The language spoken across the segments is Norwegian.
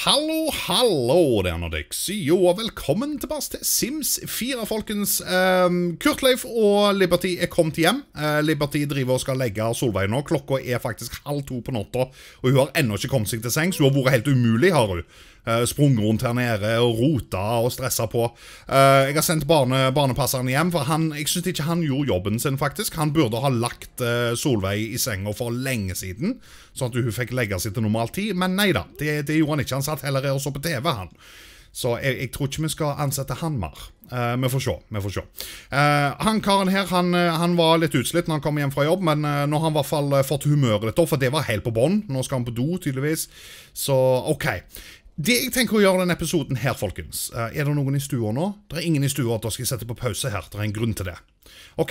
Hallo, hallo, det er Nordics. Jo, og velkommen tilbake til Sims 4, folkens. Kurt Leif og Liberty er kommet hjem. Liberty driver og skal legge Solveig nå. Klokka er faktisk 1:30 på natta, og hun har ennå ikke kommet seg til seng, så hun har vært helt umulig, har hun. Sprunget rundt her nede og rota og stresset på. Jeg har sendt barnepasseren hjem, for jeg synes ikke han gjorde jobben sin, faktisk. Han burde ha lagt Solveig i senga for lenge siden, sånn at hun fikk legge seg til normal tid, men nei da, det gjorde han ikke. Han satt heller og så på TV, han. Så jeg tror ikke vi skal ansette han mer. Vi får se. Han karen her, han var litt utslitt når han kom hjem fra jobb, men nå har han i hvert fall fått humøret litt opp, for det var helt på bånd. Nå skal han på do, tydeligvis. Så, ok. Det jeg tenker å gjøre denne episoden her, folkens, er det noen i stua nå? Det er ingen i stua, da skal jeg sette på pause her. Det er en grunn til det. Ok.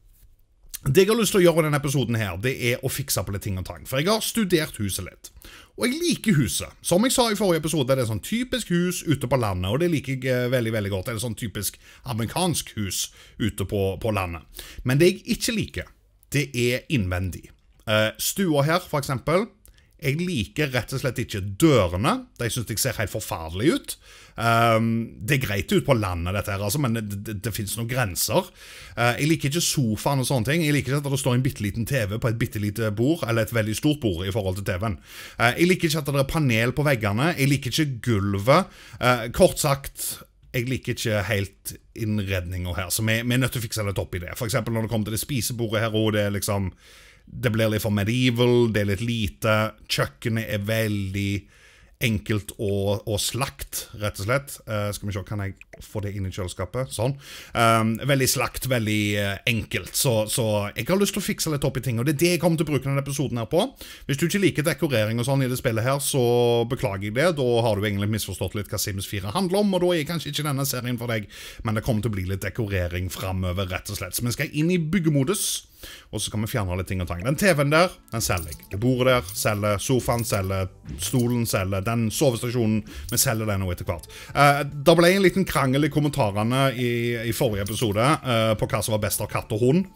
Det jeg har lyst til å gjøre i denne episoden her, det er å fikse på litt ting og tang. For jeg har studert huset litt. Og jeg liker huset. Som jeg sa i forrige episode, det er sånn typisk hus ute på landet, og det liker jeg veldig, veldig godt. Det er sånn typisk amerikansk hus ute på landet. Men det jeg ikke liker, det er innvendig. Stua her, for eksempel. Jeg liker rett og slett ikke dørene. De synes jeg ser helt forferdelig ut. Det er greit ut på landet dette her, altså, men det finnes noen grenser. Jeg liker ikke sofaen og sånne ting. Jeg liker ikke at det står en bitteliten TV på et bittelite bord, eller et veldig stort bord i forhold til TV-en. Jeg liker ikke at det er panel på veggene. Jeg liker ikke gulvet. Kort sagt, jeg liker ikke helt innredninger her, så vi er nødt til å fikse litt opp i det. For eksempel når det kommer til det spisebordet her, og det er liksom... Det blir litt for medieval, det er litt lite. Kjøkkenet er veldig enkelt og slakt, rett og slett. Skal vi se, kan jeg få det inn i kjøleskapet? Sånn. Veldig slakt, veldig enkelt. Så jeg har lyst til å fikse litt opp i ting, og det er det jeg kommer til å bruke denne episoden her på. Hvis du ikke liker dekorering og sånn i det spillet her, så beklager jeg det. Da har du egentlig misforstått litt hva Sims 4 handler om, og da er kanskje ikke denne serien for deg, men det kommer til å bli litt dekorering fremover, rett og slett. Så vi skal inn i byggemodus, og så skal vi fjerne litt ting og tang. Den TV-en der, den selger jeg. Det bordet der, selger. Sofaen selger. Stolen selger. Den sovestasjonen, vi selger den nå etter hvert. Det ble en liten krangel i kommentarene i forrige episode på hva som var best av katt og hund.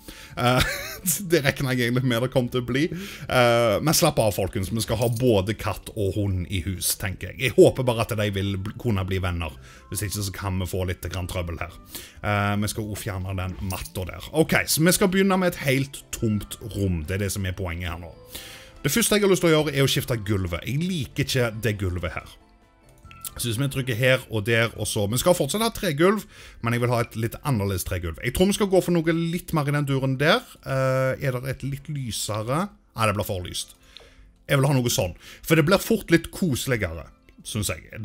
Det regner jeg egentlig med det kom til å bli. Men slapp av, folkens. Vi skal ha både katt og hund i hus, tenker jeg. Jeg håper bare at de vil kunne bli venner. Hvis ikke så kan vi få litt grann trøbbel her. Vi skal også fjerne den matta der. Ok, så vi skal begynne med et helt tomt rom. Det er det som er poenget her nå. Det første jeg har lyst til å gjøre er å skifte gulvet. Jeg liker ikke det gulvet her. Så hvis vi trykker her og der og så... Vi skal fortsatt ha tregulv, men jeg vil ha et litt annerledes tregulv. Jeg tror vi skal gå for noe litt mer i den duren der. Er det et litt lysere? Nei, det blir for lyst. Jeg vil ha noe sånn. For det blir fort litt koseligere, synes jeg.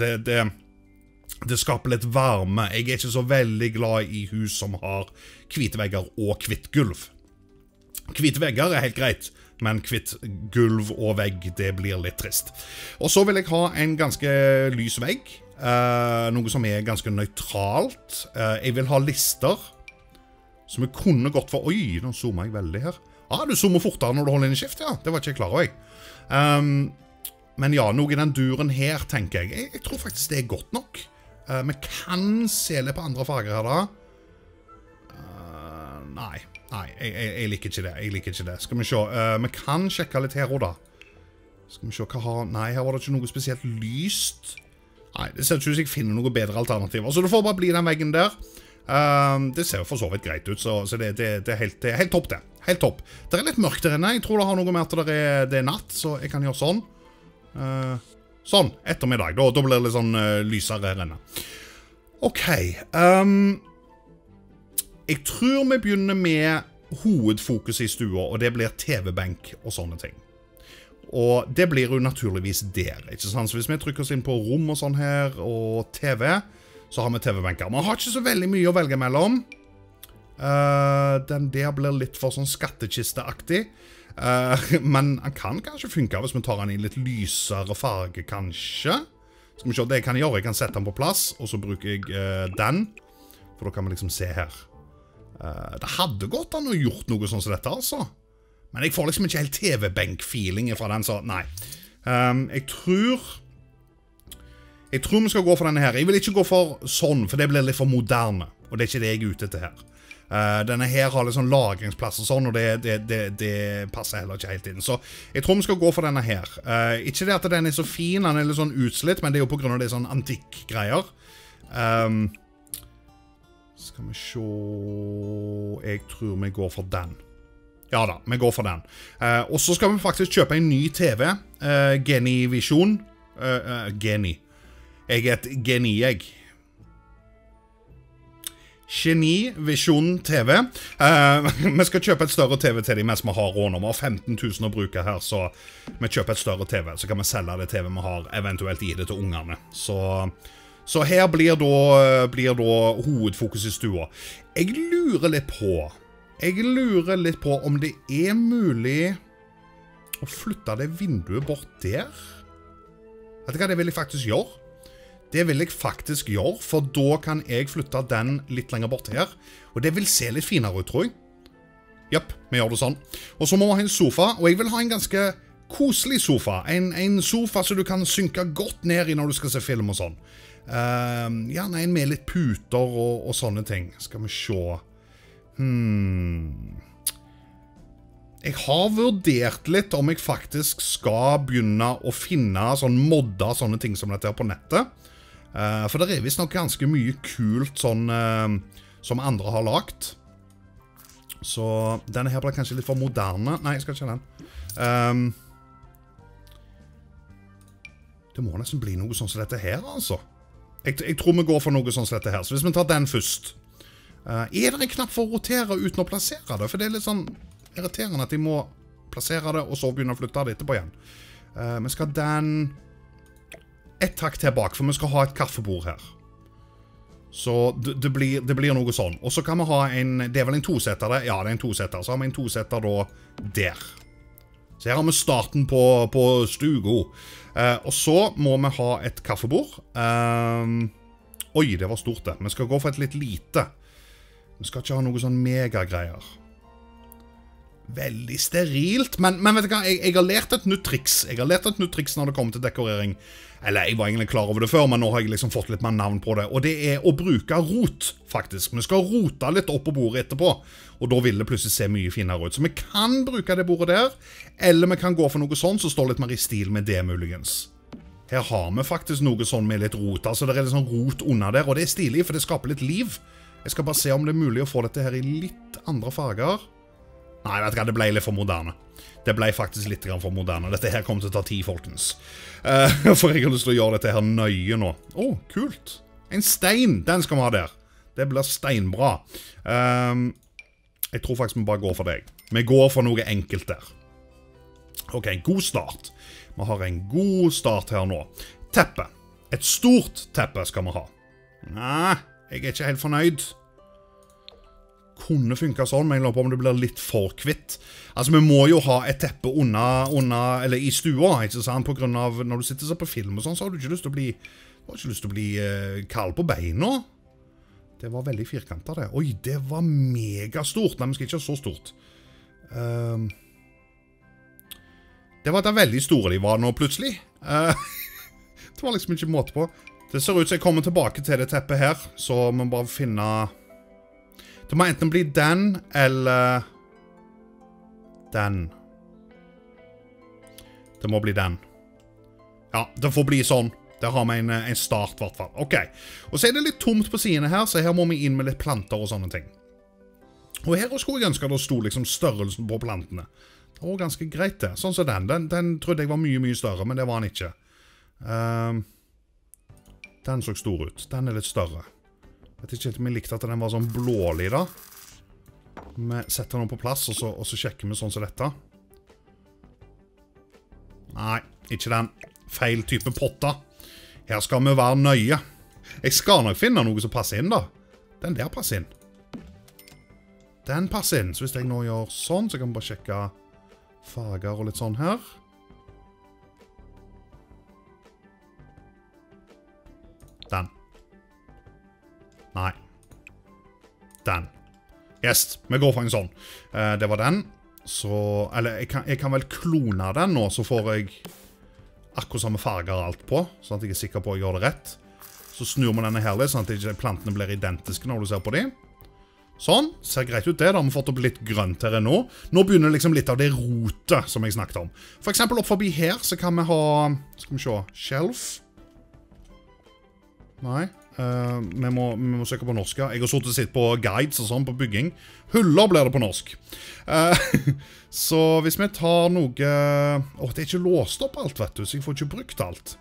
Det skaper litt varme. Jeg er ikke så veldig glad i hus som har hvite vegger og hvitt gulv. Hvite vegger er helt greit, men hvitt gulv og vegg, det blir litt trist. Og så vil jeg ha en ganske lys vegg, noe som er ganske nøytralt. Jeg vil ha lister, som jeg kunne gått for... Oi, nå zoomer jeg veldig her. Du zoomer fortere når du holder inn i skift, ja. Det var ikke jeg klar over, jeg. Men ja, noe i den duren her, tenker jeg. Jeg tror faktisk det er godt nok. Vi kan se litt på andre farger her da. Nei, jeg liker ikke det. Skal vi se, vi kan sjekke litt her også da. Skal vi se hva har... Nei, her var det ikke noe spesielt lyst. Nei, det ser ut som jeg finner noe bedre alternativer. Så det får bare bli den veggen der. Det ser jo for så vidt greit ut, så det er helt topp det. Helt topp. Det er litt mørkt der inne. Jeg tror det har noe med at det er natt, så jeg kan gjøre sånn. Sånn, ettermiddag. Da blir det litt sånn lysere her inne. Ok, jeg tror vi begynner med hovedfokus i stua, og det blir TV-benk og sånne ting. Og det blir jo naturligvis der, ikke sant? Så hvis vi trykker oss inn på rom og sånn her, og TV, så har vi TV-benker. Man har ikke så veldig mye å velge mellom. Den der blir litt for sånn skattekisteaktig. Men den kan kanskje funke hvis vi tar den i litt lysere farge, kanskje. Skal vi se, det jeg kan gjøre, jeg kan sette den på plass, og så bruker jeg den, for da kan vi liksom se her. Det hadde gått an å gjort noe sånn som dette, altså. Men jeg får liksom ikke helt TV-benk-feeling fra den, så nei. Jeg tror vi skal gå for denne her. Jeg vil ikke gå for sånn, for det blir litt for moderne, og det er ikke det jeg er ute etter her. Denne her har litt sånn lagringsplass og sånn, og det passer heller ikke helt inn. Så jeg tror vi skal gå for denne her. Ikke det at den er så fin, den er litt sånn utslitt, men det er jo på grunn av det sånn antikk-greier. Skal vi se... Jeg tror vi går for den. Ja da, vi går for den. Og så skal vi faktisk kjøpe en ny TV. Geni-visjon. Geni. Jeg er et geni, jeg. Geni-visjon TV. Vi skal kjøpe et større TV til de mens vi har råd nå. Vi har 15 000 å bruke her, så vi kjøper et større TV. Så kan vi selge det TV vi har, eventuelt gi det til ungene. Så her blir da hovedfokus i stua. Jeg lurer litt på om det er mulig å flytte det vinduet bort der. Vet du hva, det vil jeg faktisk gjøre. Det vil jeg faktisk gjøre, for da kan jeg flytte den litt lenger bort her. Og det vil se litt finere ut, tror jeg. Japp, vi gjør det sånn. Og så må vi ha en sofa, og jeg vil ha en ganske koselig sofa. En sofa som du kan synke godt ned i når du skal se film og sånn. Gjerne en med litt puter og sånne ting. Skal vi se. Jeg har vurdert litt om jeg faktisk skal begynne å finne modder, sånne ting som dette her på nettet. For det er visst nok ganske mye kult sånn som andre har lagt. Så denne her blir kanskje litt for moderne. Nei, jeg skal ikke den. Det må nesten bli noe sånn som dette her, altså. Jeg tror vi går for noe sånn som dette her. Så hvis vi tar den først. Er det en knapp for å rotere uten å plassere det? For det er litt sånn irriterende at de må plassere det, og så begynne å flytte det etterpå igjen. Vi skal den... Et takk tilbake, for vi skal ha et kaffebord her. Så det blir noe sånn. Og så kan vi ha en... Det er vel en tosetter det? Ja, det er en tosetter. Så har vi en tosetter da der. Så her har vi starten på stugo. Og så må vi ha et kaffebord. Oi, det var stort det. Vi skal gå for et litt lite. Vi skal ikke ha noe sånn megagreier. Veldig sterilt, men vet du hva, jeg har lært et nytt triks. Jeg har lært et nytt triks når det kommer til dekorering. Eller, jeg var egentlig klar over det før, men nå har jeg liksom fått litt mer navn på det. Og det er å bruke rot, faktisk. Vi skal rote litt opp på bordet etterpå, og da vil det plutselig se mye finere ut. Så vi kan bruke det bordet der, eller vi kan gå for noe sånn, som står litt mer i stil med det muligens. Her har vi faktisk noe sånn med litt rot, altså det er litt sånn rot under der, og det er stilig, for det skaper litt liv. Jeg skal bare se om det er mulig å få dette her i litt andre farger. Nei, vet du hva, det ble litt for moderne. Det ble faktisk litt for moderne. Dette her kommer til å ta tid, folkens. For jeg har lyst til å gjøre dette her nøye nå. Åh, kult. En stein, den skal vi ha der. Det blir steinbra. Jeg tror faktisk vi bare går for deg. Vi går for noe enkelt der. Ok, god start. Vi har en god start her nå. Teppe. Et stort teppe skal vi ha. Nei, jeg er ikke helt fornøyd. Kunne funke sånn, men jeg lurer på om det blir litt for kvitt. Altså, vi må jo ha et teppe eller i stua, ikke sant? På grunn av, når du sitter så på film og sånn, så har du ikke lyst til å bli, kald på beina. Det var veldig firkantet det. Oi, det var megastort. Nei, vi skal ikke ha så stort. Det var det veldig store de var nå plutselig. Det var liksom ikke måte på. Det ser ut som jeg kommer tilbake til det teppet her, så må bare finne... Det må enten bli den, eller den. Det må bli den. Ja, det får bli sånn. Der har vi en start, i hvert fall. Ok, og så er det litt tomt på sidene her, så her må vi inn med litt planter og sånne ting. Og her skulle jeg ønske at det stod liksom størrelsen på plantene. Det var ganske greit det. Sånn som den trodde jeg var mye, mye større, men det var den ikke. Den så stor ut. Den er litt større. Jeg vet ikke helt om jeg likte at den var sånn blålig da. Vi setter den på plass, og så sjekker vi sånn som dette. Nei, ikke den. Feil type potter. Her skal vi være nøye. Jeg skal nok finne noe som passer inn da. Den der passer inn. Den passer inn. Så hvis jeg nå gjør sånn, så kan vi bare sjekke farger og litt sånn her. Den. Nei. Den. Yes, vi går for en sånn. Det var den. Så, eller jeg kan vel klone den nå, så får jeg akkurat samme farger alt på, sånn at jeg er sikker på å gjøre det rett. Så snur vi denne her litt, sånn at ikke plantene blir identiske når du ser på dem. Sånn, ser greit ut det, da har vi fått opp litt grønt her nå. Nå begynner liksom litt av det rotet som jeg snakket om. For eksempel opp forbi her så kan vi ha, skal vi se, shelf. Nei, vi må søke på norsk. Jeg har suttet og sett på guides og sånn på bygging. Huller blir det på norsk. Så hvis vi tar noe... det er ikke låst opp alt, vet du, så jeg får ikke brukt alt.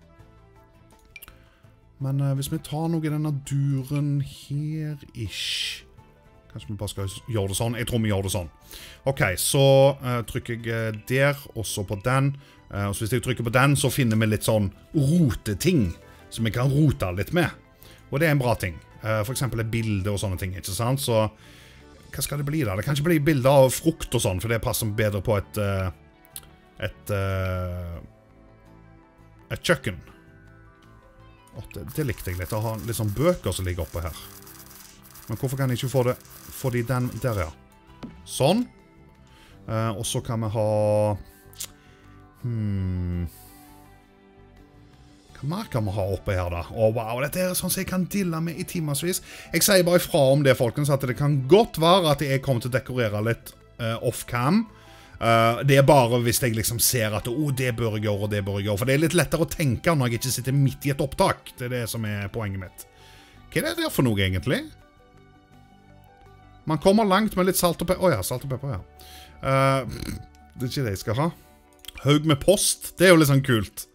Men hvis vi tar noe i denne duren her-ish... Kanskje vi bare skal gjøre det sånn. Jeg tror vi gjør det sånn. Ok, så trykker jeg der, og så på den. Og så hvis jeg trykker på den, så finner vi litt sånn roteting som vi kan rote litt med. Og det er en bra ting. For eksempel et bilde og sånne ting, ikke sant? Så hva skal det bli da? Det kan ikke bli bilder av frukt og sånn, for det passer bedre på et kjøkken. Det likte jeg litt, å ha litt sånn bøker som ligger oppe her. Men hvorfor kan jeg ikke få de den der, ja? Sånn. Og så kan vi ha... Hva mer kan vi ha oppe her da? Wow, dette er sånn som jeg kan dille med i timersvis. Jeg sier bare ifra om det, folkens, at det kan godt være at jeg kommer til å dekorere litt off-cam. Det er bare hvis jeg liksom ser at det bør jeg gjøre, og det bør jeg gjøre. For det er litt lettere å tenke når jeg ikke sitter midt i et opptak. Det er det som er poenget mitt. Hva er det der for noe, egentlig? Man kommer langt med litt salt og pepper. Ja, salt og pepper, ja. Det er ikke det jeg skal ha. Haug med post. Det er jo litt sånn kult.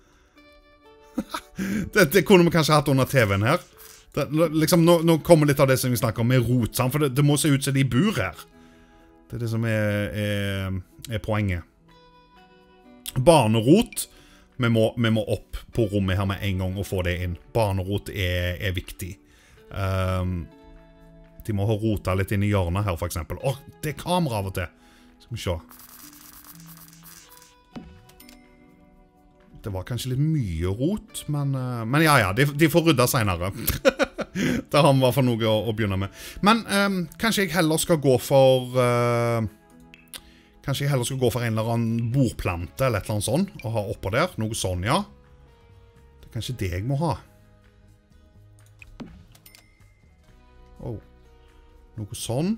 det kunne vi kanskje hatt under TV-en her. Liksom, nå kommer litt av det som vi snakker om med rot, for det må se ut som de bor her. Det er det som er poenget. Barnerot. Vi må opp på rommet her med en gang og få det inn. Barnerot er viktig. De må ha rota litt inn i hjørnet her, for eksempel. Det er kamera av og til. Skal vi se. Det var kanskje litt mye rot, men ja, de får rydda senere. Det har vi i hvert fall noe å begynne med. Men kanskje jeg heller skal gå for... Kanskje jeg heller skal gå for en eller annen bordplante, eller et eller annet sånt, og ha oppå der. Noe sånn, ja. Det er kanskje det jeg må ha. Noe sånn.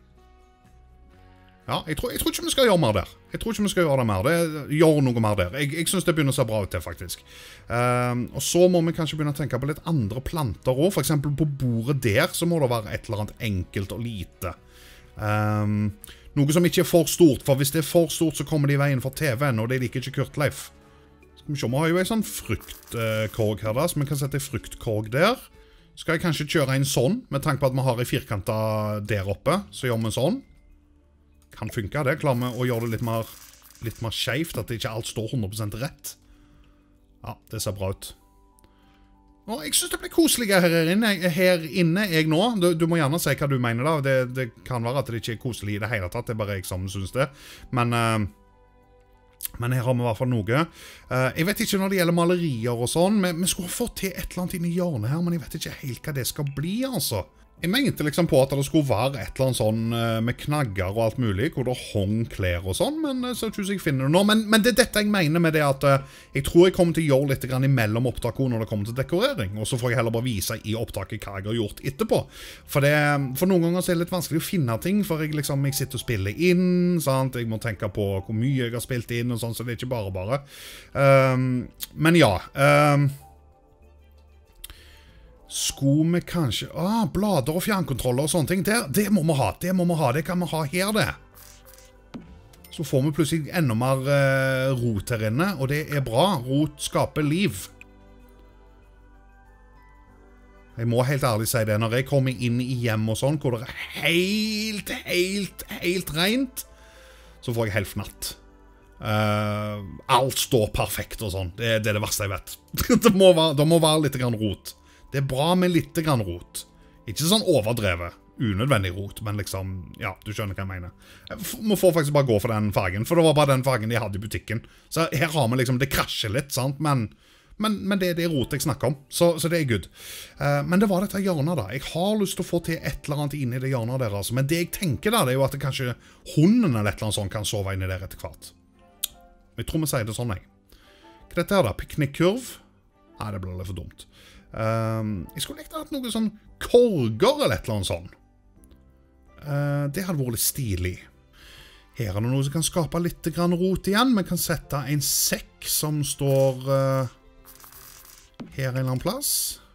Ja, jeg tror ikke vi skal gjøre mer der. Jeg tror ikke vi skal gjøre det mer. Gjør noe mer der. Jeg synes det begynner å se bra ut det, faktisk. Og så må vi kanskje begynne å tenke på litt andre planter også. For eksempel på bordet der, så må det være et eller annet enkelt og lite. Noe som ikke er for stort, for hvis det er for stort, så kommer det i veien for TV-en, og det liker ikke Kurtleif. Skal vi se, vi har jo en sånn fruktkorg her da, så vi kan sette en fruktkorg der. Skal jeg kanskje kjøre en sånn, med tanke på at vi har en firkanta der oppe, så gjør vi en sånn. Kan funke det. Klarer vi å gjøre det litt mer skjevt, at ikke alt står 100% rett. Ja, det ser bra ut. Jeg synes det blir koseligere her inne, jeg nå. Du må gjerne si hva du mener da. Det kan være at det ikke er koselig i det hele tatt. Det er bare jeg som synes det. Men her har vi i hvert fall noe. Jeg vet ikke når det gjelder malerier og sånn. Vi skulle få til et eller annet inn i hjørnet her, men jeg vet ikke helt hva det skal bli, altså. Jeg mente liksom på at det skulle være et eller annet sånn med knagger og alt mulig, hvor det hong klær og sånn, men så tror jeg finner det nå. Men det er dette jeg mener med det at jeg tror jeg kommer til å gjøre litt grann imellom opptaket når det kommer til dekorering, og så får jeg heller bare vise i opptaket hva jeg har gjort etterpå. For noen ganger så er det litt vanskelig å finne ting, for jeg sitter og spiller inn, sant? Jeg må tenke på hvor mye jeg har spilt inn og sånn, så det er ikke bare. Men ja, skulle vi kanskje... blader og fjernkontroller og sånne ting. Det må vi ha. Det kan vi ha her, det. Så får vi plutselig enda mer rot her inne, og det er bra. Rot skaper liv. Jeg må helt ærlig si det. Når jeg kommer inn i hjem og sånn, hvor det er helt rent, så får jeg helt fnatt. Alt står perfekt og sånn. Det er det verste jeg vet. Det må være litt grann rot. Det er bra med litt grann rot. Ikke sånn overdrevet, unødvendig rot, men liksom, ja, du skjønner hva jeg mener. Vi får faktisk bare gå for den fargen, for det var bare den fargen de hadde i butikken. Så her har vi liksom, det krasjer litt, sant? Men det er rot jeg snakker om, så det er good. Men det var dette hjørnet da. Jeg har lyst til å få til et eller annet inn i det hjørnet der, altså. Men det jeg tenker da, det er jo at kanskje hunden eller et eller annet sånt kan sove inn i der etter hvert. Jeg tror vi sier det sånn, jeg. Hva er dette her da? Piknikkurv? Nei, det ble litt for dumt. Jeg skulle likt å ha noe sånn korger eller et eller annet sånn. Det hadde vært litt stilig. Her er det noe som kan skape litt grann rot igjen. Vi kan sette en sekk som står her en eller annen plass.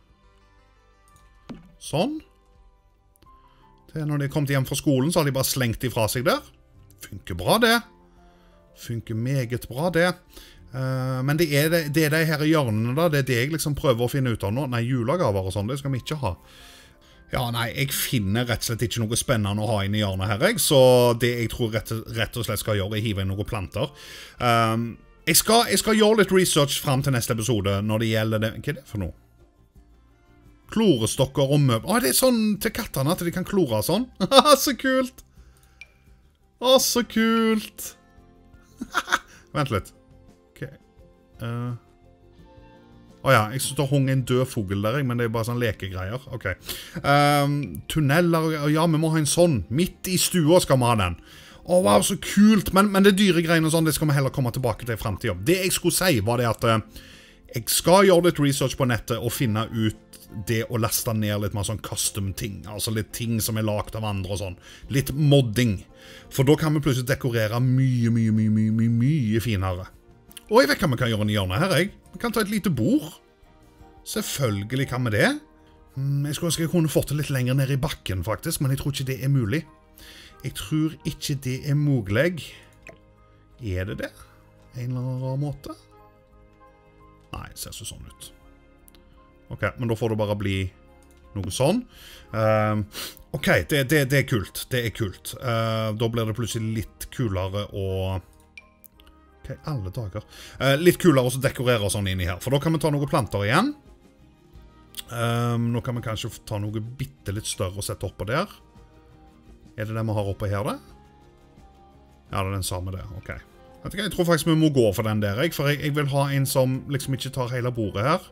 Sånn. Når de kom hjem fra skolen, så har de bare slengt ifra seg der. Funker bra det. Funker meget bra det. Men det er de her hjørnene da, det er det jeg liksom prøver å finne ut av nå. Nei, julegaver og sånn, det skal vi ikke ha. Ja, nei, jeg finner rett og slett ikke noe spennende å ha inn i hjørnet her, jeg. Så det jeg tror rett og slett skal gjøre, er hive inn noen planter. Jeg skal gjøre litt research frem til neste episode når det gjelder det. Hva er det for noe? Klorestokker og møbler. Det er sånn til kattene at de kan klore sånn. Så kult! Så kult! Vent litt. Ok. Jeg synes det hung en død fogel der, men det er bare sånn lekegreier. Ok. Tunneler, ja, vi må ha en sånn. Midt i stua skal vi ha den. Wow, så kult! Men det dyre greiene og sånn, det skal vi heller komme tilbake til i fremtiden. Det jeg skulle si var det at jeg skal gjøre litt research på nettet og finne ut det å laste ned litt mer sånn custom ting. Altså litt ting som er lagt av andre og sånn. Litt modding. For da kan vi plutselig dekorere mye finere. Og jeg vet hva vi kan gjøre i hjørnet her, jeg. Vi kan ta et lite bord. Selvfølgelig kan vi det. Jeg skulle ønske jeg kunne fått det litt lenger ned i bakken, faktisk, men jeg tror ikke det er mulig. Jeg tror ikke det er mulig. Er det det? En eller annen rar måte? Nei, det ser ikke sånn ut. Ok, men da får det bare bli noe sånn. Ok, det er kult. Det er kult. Da blir det plutselig litt kulere å... Ok, alle dager. Litt kulere å dekorere sånn inni her. For da kan vi ta noen planter igjen. Nå kan vi kanskje ta noe litt større og sette oppå der. Er det det vi har oppe her, det? Ja, det er den samme det. Ok. Jeg tror faktisk vi må gå for den der, for jeg vil ha en som liksom ikke tar hele bordet her.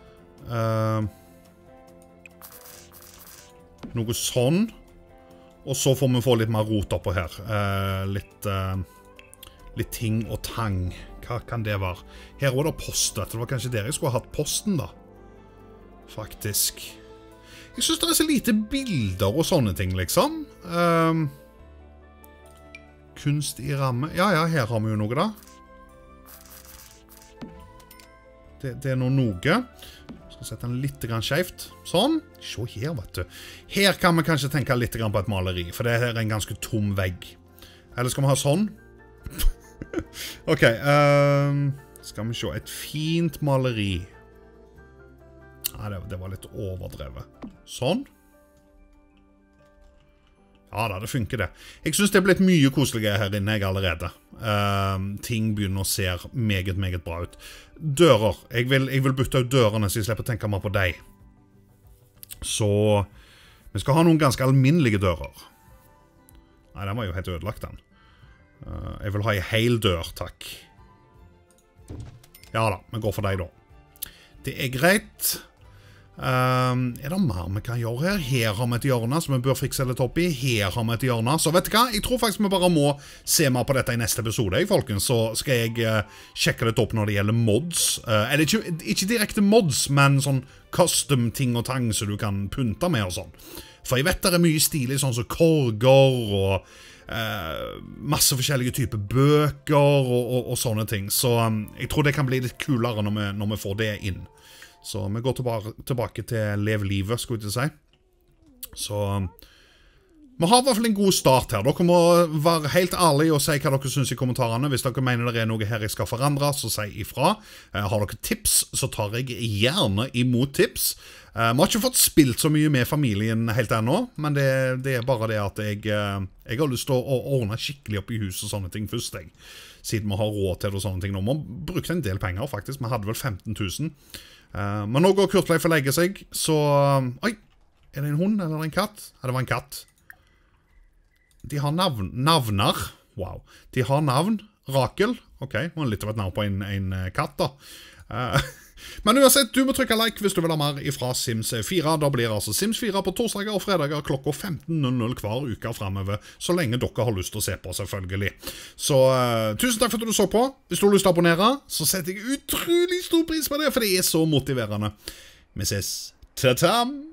Noe sånn. Og så får vi få litt mer rot oppå her. Litt ting og tang. Hva kan det være? Her var det post, vet du. Det var kanskje der jeg skulle ha hatt posten da. Faktisk. Jeg synes det er så lite bilder og sånne ting, liksom. Kunst i ramme. Ja, her har vi jo noe da. Det er noe. Skal sette den litt skjevt. Sånn. Se her, vet du. Her kan vi kanskje tenke litt på et maleri, for det her er en ganske tom vegg. Eller skal vi ha sånn? Ok, skal vi se. Et fint maleri. Nei, det var litt overdrevet. Sånn. Ja da, det funker det. Jeg synes det er blitt mye koseligere her inne jeg allerede. Ting begynner å se meget bra ut. Dører. Jeg vil bytte ut dørene så jeg slipper å tenke mer på deg. Så vi skal ha noen ganske alminnelige dører. Nei, den var jo helt ødelagt den. Jeg vil ha en hel dør, takk. Ja da, vi går for deg da. Det er greit. Er det mer vi kan gjøre her? Her har vi et hjørne som vi bør fikse litt opp i. Her har vi et hjørne. Så vet du hva? Jeg tror faktisk vi bare må se mer på dette i neste episode, folkens. Så skal jeg sjekke litt opp når det gjelder mods. Eller ikke direkte mods, men sånn custom ting og tang som du kan punte med og sånn. For jeg vet det er mye stilig, sånn som korger og masse forskjellige typer bøker og sånne ting. Så jeg tror det kan bli litt kulere når vi får det inn. Så vi går tilbake til lev livet, skulle jeg si. Så vi har i hvert fall en god start her. Dere må være helt ærlige og si hva dere synes i kommentarene. Hvis dere mener det er noe her jeg skal forandre, så si ifra. Har dere tips, så tar jeg gjerne imot tips. Vi har ikke fått spilt så mye med familien helt ennå, men det er bare det at jeg har lyst til å ordne skikkelig opp i huset og sånne ting først, siden vi har råd til det og sånne ting nå. Vi har brukt en del penger faktisk, vi hadde vel 15 000. Men nå går Kurtleif og legger seg, så... Oi, er det en hund eller en katt? Ja, det var en katt. De har navner. Wow. De har navn. Rakel. Ok, må litt av et navn på en katt da. Men uansett, du må trykke like hvis du vil ha mer fra Sims 4. Da blir altså Sims 4 på torsdager og fredager klokka 15:00 hver uke fremover, så lenge dere har lyst til å se på, selvfølgelig. Så tusen takk for at du så på. Hvis du har lyst til å abonnere, så setter jeg utrolig stor pris på det, for det er så motiverende. Vi ses. Ta-tam!